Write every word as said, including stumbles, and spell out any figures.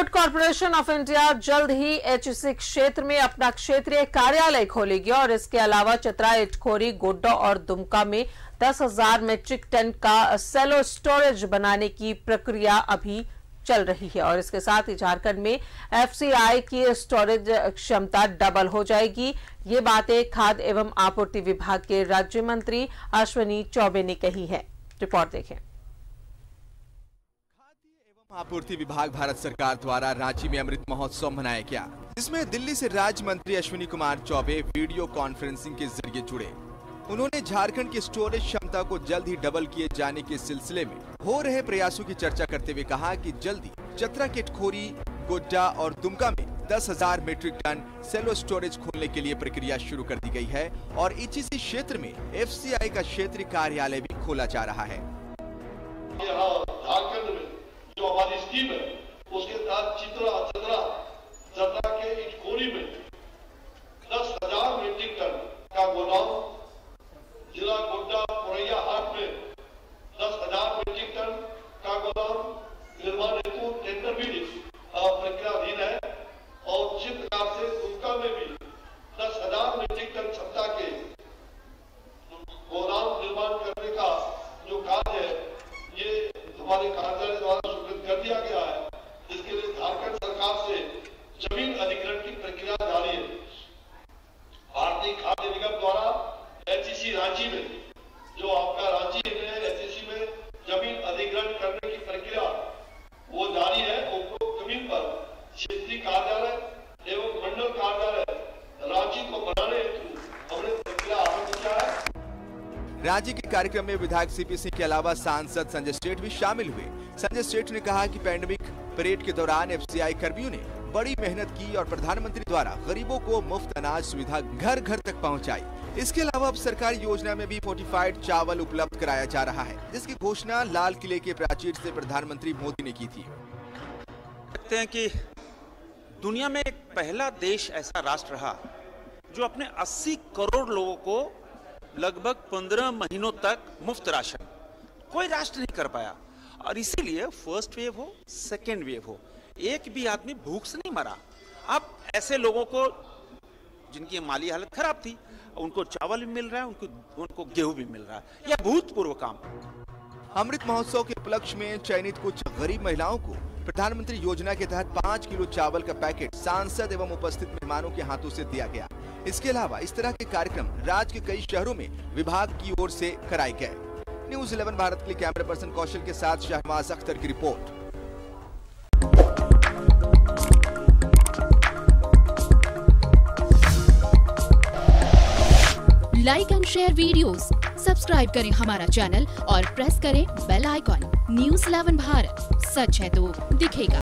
Food corporation of India जल्द ही HEC क्षेत्र में अपना क्षेत्रीय कार्यालय खोलेगी और इसके अलावा चतरा, इटखोरी, गोड्डा और दुमका में दस हजार मीट्रिक टन का सेलो स्टोरेज बनाने की प्रक्रिया अभी चल रही है और इसके साथ ही झारखंड में एफसीआई की स्टोरेज क्षमता डबल हो जाएगी। ये बातें खाद्य एवं आपूर्ति विभाग के राज्य मंत्री अश्विनी चौबे ने कही है। रिपोर्ट देखें। आपूर्ति विभाग भारत सरकार द्वारा रांची में अमृत महोत्सव मनाया गया, जिसमें दिल्ली से राज्य मंत्री अश्विनी कुमार चौबे वीडियो कॉन्फ्रेंसिंग के जरिए जुड़े। उन्होंने झारखंड की स्टोरेज क्षमता को जल्द ही डबल किए जाने के सिलसिले में हो रहे प्रयासों की चर्चा करते हुए कहा कि जल्द ही चतरा के इटखोरी, गोड्डा और दुमका में दस हजार मीट्रिक टन सेलो स्टोरेज खोलने के लिए प्रक्रिया शुरू कर दी गई है और एचईसी क्षेत्र में एफसीआई का क्षेत्रीय कार्यालय भी खोला जा रहा है। जो हमारी स्कीम है उसके तहत चित्रा चतरा चतरा के इटखोरी में दस हजार मीट्रिक टन का गोदाम, जिला गोड्डा पुरैया हाट में दस हजार मीट्रिक टन का गोदाम निर्माण हेतु टेंडर भी प्रक्रियाधीन है और उसी प्रकार से दुमका में भी दस हजार मीट्रिक टन क्षमता के गोदाम निर्माण करने का जो कार्य है ये हमारे कार्यालय द्वारा स्वीकृत कर दिया गया है। इसके लिए झारखंड सरकार से जमीन अधिग्रहण की प्रक्रिया जारी है। भारतीय खाद्य निगम द्वारा एचईसी रांची में जो आपका रांची में एचईसी में जमीन अधिग्रहण करने की प्रक्रिया वो जारी है। उपरोक्त जमीन पर क्षेत्रीय कार्यालय एवं मंडल कार्यालय रांची को बनाने हेतु हमने प्रक्रिया आरंभ किया है। राज्य के कार्यक्रम में विधायक सीपी सिंह के अलावा सांसद संजय सेठ भी शामिल हुए। संजय सेठ ने कहा कि पैंडेमिक परेड के दौरान एफसीआई कर्मियों ने बड़ी मेहनत की और प्रधानमंत्री द्वारा गरीबों को मुफ्त अनाज सुविधा घर घर तक पहुंचाई। इसके अलावा अब सरकारी योजना में भी फोर्टिफाइड चावल उपलब्ध कराया जा रहा है, जिसकी घोषणा लाल किले के प्राचीर से प्रधानमंत्री मोदी ने की थी। देखते हैं कि दुनिया में एक पहला देश ऐसा राष्ट्र रहा जो अपने अस्सी करोड़ लोगों को लगभग पंद्रह महीनों तक मुफ्त राशन कोई राष्ट्र नहीं कर पाया और इसीलिए फर्स्ट वेव हो, सेकेंड वेव हो, एक भी आदमी भूख से नहीं मरा। अब ऐसे लोगों को जिनकी माली हालत खराब थी उनको चावल भी मिल रहा है, उनको उनको गेहूं भी मिल रहा है। यह भूतपूर्व काम। अमृत महोत्सव के उपलक्ष्य में चयनित कुछ गरीब महिलाओं को प्रधानमंत्री योजना के तहत पाँच किलो चावल का पैकेट सांसद एवं उपस्थित मेहमानों के हाथों से दिया गया। इसके अलावा इस तरह के कार्यक्रम राज्य के कई शहरों में विभाग की ओर से कराए गए। न्यूज़ इलेवन भारत के लिए कैमरा पर्सन कौशल के साथ शहनवाज अख्तर की report. Like and share videos, subscribe करें हमारा चैनल और प्रेस करें bell icon. News eleven Bharat, सच है तो दिखेगा।